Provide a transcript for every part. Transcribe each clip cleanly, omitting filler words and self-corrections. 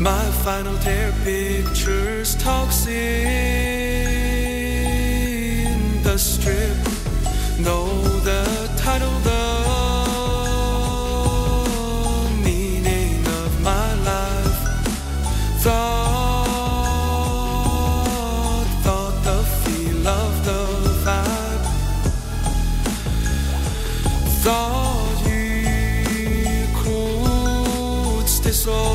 My final tear pictures talks in the strip. Know the title, the meaning of my life. Thought the feel of the vibe. Thought you could stay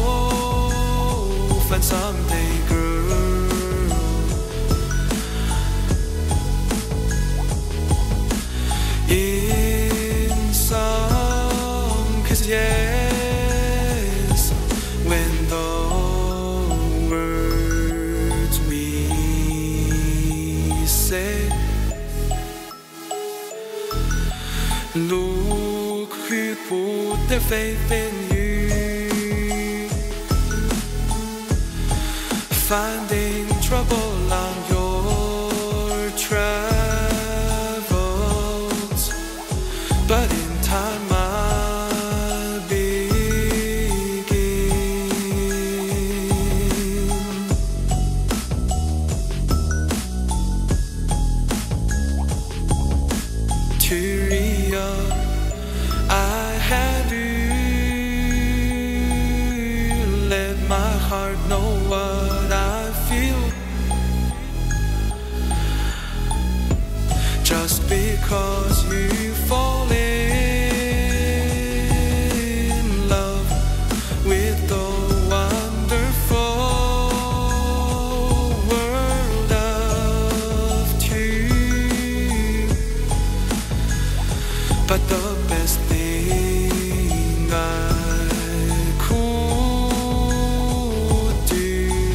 so and someday, girl. In some cases, yes, when the words we say look who put their faith in you. Finding trouble on your travels, but in time I'll begin to realize I had to let my heart know what I feel. Just because you fall in love with the wonderful world of two. But the best thing I could do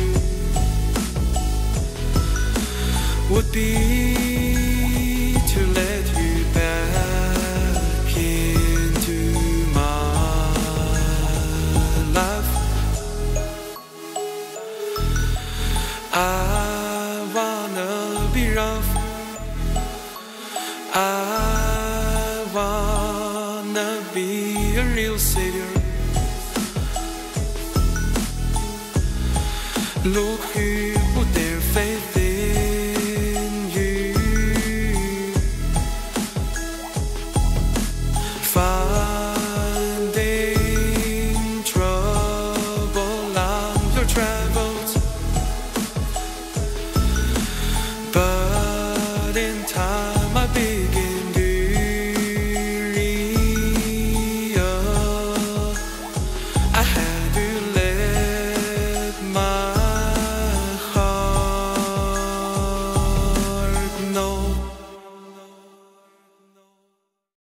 would be to let you back into my life. I wanna be rough. I wanna be a real savior. Look